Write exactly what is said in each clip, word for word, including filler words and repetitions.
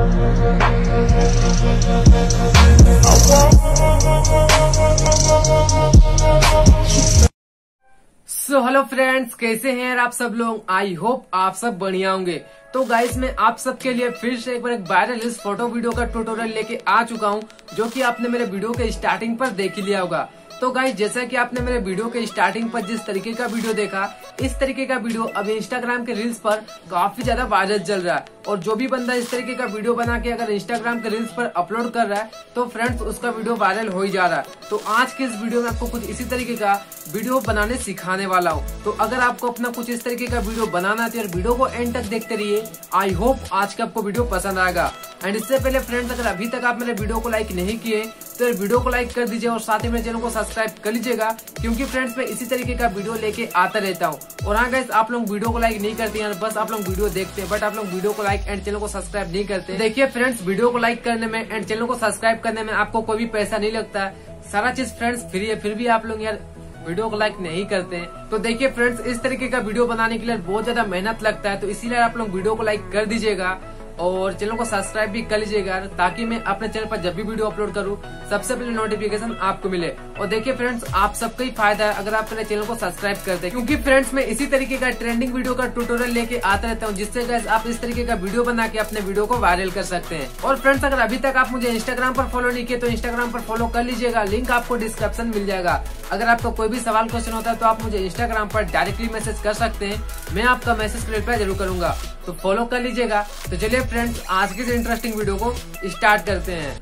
So hello friends, कैसे हैं यार आप सब लोग। आई होप आप सब बढ़िया होंगे। तो गाइस मैं आप सबके लिए फिर से एक बार एक वायरल इस फोटो वीडियो का ट्यूटोरियल लेके आ चुका हूं, जो कि आपने मेरे वीडियो के स्टार्टिंग पर देख ही लिया होगा। तो गाइस जैसा कि आपने मेरे वीडियो के स्टार्टिंग पर जिस तरीके का वीडियो देखा, इस तरीके का वीडियो अभी इंस्टाग्राम के रील्स पर काफी ज्यादा वायरल चल रहा है। और जो भी बंदा इस तरीके का वीडियो बना के अगर इंस्टाग्राम के रील्स पर अपलोड कर रहा है तो फ्रेंड्स उसका वीडियो वायरल हो ही जा रहा है। तो आज के इस वीडियो में आपको कुछ इसी तरीके का वीडियो बनाने सिखाने वाला हूँ। तो अगर आपको अपना कुछ इस तरीके का वीडियो बनाना है तो यार वीडियो को एंड तक देखते रहिए। आई होप आज का आपको वीडियो पसंद आएगा। एंड इससे पहले फ्रेंड्स, अगर अभी तक आप मेरे वीडियो को लाइक नहीं किए तो वीडियो को लाइक कर दीजिए और साथ ही मेरे चैनल को सब्सक्राइब कर लीजिएगा, क्योंकि फ्रेंड्स मैं इसी तरीके का वीडियो लेके आता रहता हूँ। और हाँ गाइस, आप लोग वीडियो को लाइक नहीं करते हैं, बस आप लोग वीडियो देखते हैं बट आप लोग वीडियो को लाइक एंड चैनल को सब्सक्राइब नहीं करते। देखिए फ्रेंड्स, वीडियो को लाइक करने में एंड चैनल को सब्सक्राइब करने में आपको कोई भी पैसा नहीं लगता है, सारा चीज फ्रेंड्स फ्री है। फिर भी आप लोग यार वीडियो को लाइक नहीं करते हैं। तो देखिए फ्रेंड्स, इस तरीके का वीडियो बनाने के लिए बहुत ज्यादा मेहनत लगता है, तो इसीलिए आप लोग वीडियो को लाइक कर दीजिएगा और चैनल को सब्सक्राइब भी कर लीजिएगा, ताकि मैं अपने चैनल पर जब भी वीडियो अपलोड करूं सबसे पहले नोटिफिकेशन आपको मिले। और देखिए फ्रेंड्स, आप सबका ही फायदा है अगर आप मेरे चैनल को सब्सक्राइब करते हैं, क्योंकि फ्रेंड्स मैं इसी तरीके का ट्रेंडिंग वीडियो का ट्यूटोरियल लेके आता रहता हूं, जिससे गाइस आप इस तरीके का वीडियो बना के अपने वीडियो को वायरल कर सकते हैं। और फ्रेंड्स, अगर अभी तक आप मुझे इंस्टाग्राम पर फॉलो नहीं किए तो इंस्टाग्राम पर फॉलो कर लीजिएगा, लिंक आपको डिस्क्रिप्शन मिल जाएगा। अगर आपको कोई भी सवाल क्वेश्चन होता है तो आप मुझे इंस्टाग्राम पर डायरेक्टली मैसेज कर सकते हैं, मैं आपका मैसेज रिप्लाई जरूर करूंगा, तो फॉलो कर लीजिएगा। तो चलिए फ्रेंड्स, आज की इंटरेस्टिंग वीडियो को स्टार्ट करते हैं।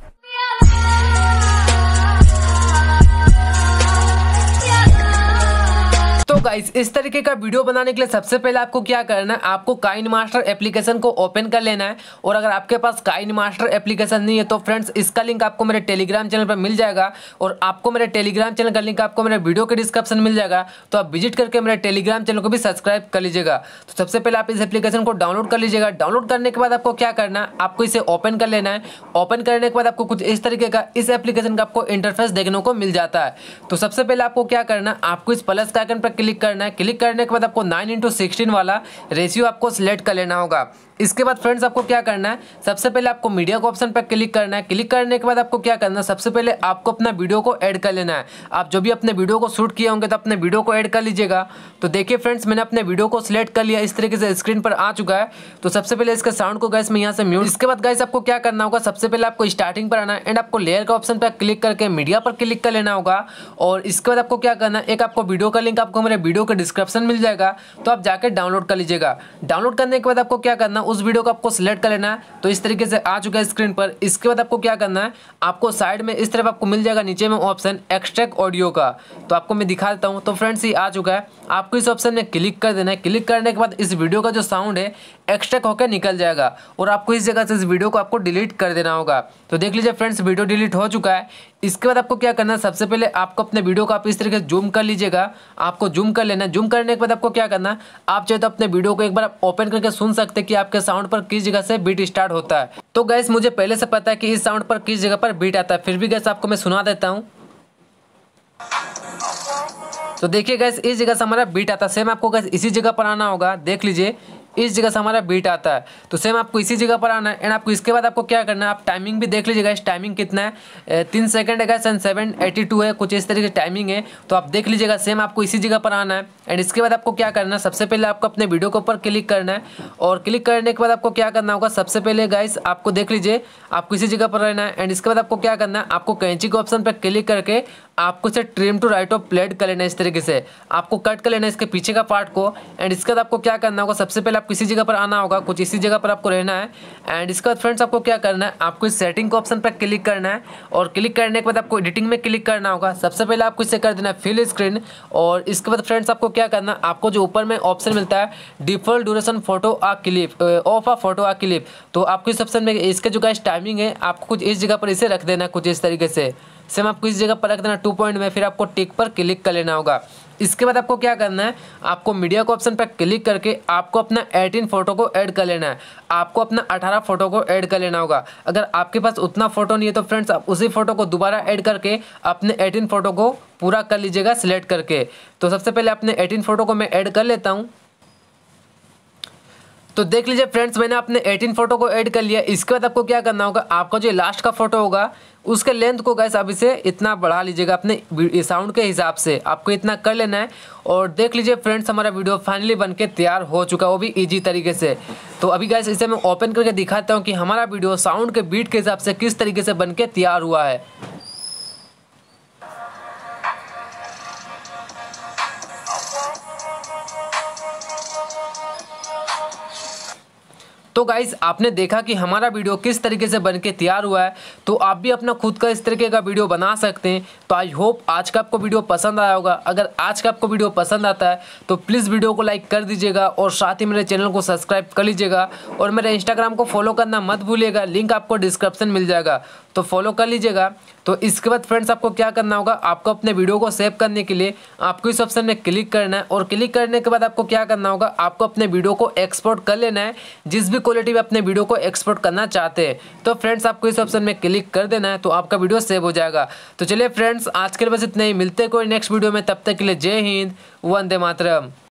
तो गाइस, इस तरीके का वीडियो बनाने के लिए सबसे पहले आपको क्या करना है, आपको काइनमास्टर एप्लीकेशन को ओपन कर लेना है। और अगर आपके पास काइनमास्टर एप्लीकेशन नहीं है तो फ्रेंड्स इसका लिंक आपको मेरे टेलीग्राम चैनल पर मिल जाएगा, और आपको मेरे टेलीग्राम चैनल का लिंक आपको मेरे वीडियो के डिस्क्रिप्शन मिल जाएगा। तो आप विजिट करके मेरे टेलीग्राम चैनल को भी सब्सक्राइब कर लीजिएगा। तो सबसे पहले आप इस एप्लीकेशन को डाउनलोड कर लीजिएगा। डाउनलोड करने के बाद आपको क्या करना है, आपको इसे ओपन कर लेना है। ओपन करने के बाद आपको कुछ इस तरीके का इस एप्लीकेशन का आपको इंटरफेस देखने को मिल जाता है। तो सबसे पहले आपको क्या करना है, आपको इस प्लस का आइकन पर क्लिक करना है। क्लिक करने के बाद आपको नाइन इंटू सिक्सटीन वाला रेशियो आपको सिलेक्ट कर लेना होगा। इसके बाद फ्रेंड्स आपको क्या करना है, सबसे पहले आपको मीडिया के ऑप्शन पर क्लिक करना है। क्लिक करने के बाद आपको क्या करना है, सबसे पहले आपको अपना वीडियो को ऐड कर लेना है। आप जो भी अपने वीडियो को शूट किए होंगे तो अपने वीडियो को ऐड कर लीजिएगा। तो देखिए फ्रेंड्स, मैंने अपने वीडियो को सिलेक्ट कर लिया, इस तरीके से स्क्रीन पर आ चुका है। तो सबसे पहले इसके साउंड को गाइस मैं यहाँ से म्यूट। इसके बाद गाइस आपको क्या करना होगा, सबसे पहले आपको स्टार्टिंग पर आना है एंड आपको लेयर का ऑप्शन पर क्लिक करके मीडिया पर क्लिक कर लेना होगा। और इसके बाद आपको क्या करना है, एक आपको वीडियो का लिंक आपको मेरे वीडियो के डिस्क्रिप्शन मिल जाएगा, तो आप जाकर डाउनलोड कर लीजिएगा। डाउनलोड करने के बाद आपको क्या करना है, उस वीडियो को आपको सिलेक्ट कर लेना है। तो इस तरीके से आ चुका है स्क्रीन पर। इसके बाद आपको क्या करना है, आपको साइड में इस तरफ आपको मिल जाएगा नीचे में ऑप्शन एक्सट्रैक्ट ऑडियो का, तो आपको मैं दिखा देता हूं। तो फ्रेंड्स ये आ चुका है, आपको इस ऑप्शन में क्लिक कर देना है। क्लिक करने के बाद इस वीडियो का जो साउंड है एक्सट्रैक्ट होकर निकल जाएगा, और आपको इस जगह से इस वीडियो को आपको डिलीट कर देना होगा। तो देख लीजिए फ्रेंड्स, वीडियो डिलीट हो चुका है। इसके बाद आपको क्या करना है, सबसे पहले आपको अपने वीडियो को आप इस तरीके से जूम कर लीजिएगा। आपको जूम कर लेना है। जूम करने के बाद आपको क्या करना है, आप चाहे तो अपने वीडियो को एक बार ओपन करके सुन सकते हैं कि आपके साउंड पर किस जगह से बीट स्टार्ट होता है। तो गैस मुझे पहले से पता है कि इस साउंड पर किस जगह पर बीट आता है, फिर भी गैस आपको मैं सुना देता हूँ। तो देखिए गैस, इस जगह से हमारा बीट आता है। सेम आपको गैस इसी जगह पर आना होगा, देख लीजिए इस जगह से हमारा बीट आता है। तो सेम आपको इसी जगह पर आना है एंड आपको इसके बाद आपको क्या करना है, आप टाइमिंग भी देख लीजिएगा। इस टाइमिंग कितना है, तीन सेकंड है गाइस, सेवन एटी टू है, कुछ इस तरीके से टाइमिंग है। तो आप देख लीजिएगा, सेम आपको इसी जगह पर आना है। एंड इसके बाद आपको क्या करना है, सबसे पहले आपको अपने वीडियो के ऊपर क्लिक करना है। और क्लिक करने के बाद आपको क्या करना होगा, सबसे पहले गाइस आपको देख लीजिए आपको इसी जगह पर रहना है। एंड इसके बाद आपको क्या करना है, आपको कैंची के ऑप्शन पर क्लिक करके आपको इसे trim to right of playhead कर लेना है। इस तरीके से आपको कट कर लेना है इसके पीछे का पार्ट को। एंड इसके बाद आपको क्या करना होगा, सबसे पहले आप किसी जगह पर आना होगा, कुछ इसी जगह पर आपको रहना है। एंड इसके बाद फ्रेंड्स आपको क्या करना है, आपको इस सेटिंग के ऑप्शन पर क्लिक करना है। और क्लिक करने के बाद आपको एडिटिंग में क्लिक करना होगा। सबसे पहले आपको इसे कर देना है फिल स्क्रीन। और इसके बाद फ्रेंड्स आपको क्या करना है, आपको जो ऊपर में ऑप्शन मिलता है डिफॉल्ट ड्यूरेशन फोटो आ क्लिप ऑफ आ फोटो आ क्लिप, तो आपको इस ऑप्शन में इसके जो गाइस टाइमिंग है आपको कुछ इस जगह पर इसे रख देना है, कुछ इस तरीके से। सेम आपको इस जगह पर रख देना टू पॉइंट में, फिर आपको टिक पर क्लिक कर लेना होगा। इसके बाद आपको क्या करना है, आपको मीडिया को ऑप्शन पर क्लिक करके आपको अपना अठारह फोटो को ऐड कर लेना है। आपको अपना अठारह फोटो को ऐड कर लेना होगा। अगर आपके पास उतना फोटो नहीं है तो फ्रेंड्स आप उसी फोटो को दोबारा ऐड करके अपने अठारह फोटो को पूरा कर लीजिएगा सिलेक्ट करके। तो सबसे पहले अपने अठारह फोटो को मैं ऐड कर लेता हूँ। तो देख लीजिए फ्रेंड्स, मैंने अपने अठारह फोटो को ऐड कर लिया। इसके बाद आपको क्या करना होगा, आपका जो लास्ट का फोटो होगा उसके लेंथ को गैस अब इसे इतना बढ़ा लीजिएगा, अपने साउंड के हिसाब से आपको इतना कर लेना है। और देख लीजिए फ्रेंड्स, हमारा वीडियो फाइनली बनके तैयार हो चुका है, वो भी इजी तरीके से। तो अभी गैस इसे मैं ओपन करके दिखाता हूँ कि हमारा वीडियो साउंड के बीट के हिसाब से किस तरीके से बनके तैयार हुआ है। तो गाइस आपने देखा कि हमारा वीडियो किस तरीके से बनके तैयार हुआ है। तो आप भी अपना खुद का इस तरीके का वीडियो बना सकते हैं। तो आई होप आज का आपको वीडियो पसंद आया होगा। अगर आज का आपको वीडियो पसंद आता है तो प्लीज़ वीडियो को लाइक कर दीजिएगा और साथ ही मेरे चैनल को सब्सक्राइब कर लीजिएगा और मेरे इंस्टाग्राम को फॉलो करना मत भूलिएगा, लिंक आपको डिस्क्रिप्शन मिल जाएगा, तो फॉलो कर लीजिएगा। तो इसके बाद फ्रेंड्स आपको क्या करना होगा, आपको अपने वीडियो को सेव करने के लिए आपको इस ऑप्शन में क्लिक करना है और क्लिक करने के बाद आपको क्या करना होगा, आपको अपने वीडियो को एक्सपोर्ट कर लेना है, जिस भी क्वालिटी में अपने वीडियो को एक्सपोर्ट करना चाहते हैं। तो फ्रेंड्स आपको इस ऑप्शन में क्लिक कर देना है, तो आपका वीडियो सेव हो जाएगा। तो चलिए फ्रेंड्स, आज के लिए बस इतना ही, मिलते हैं कोई नेक्स्ट वीडियो में, तब तक के लिए जय हिंद, वंदे मातरम।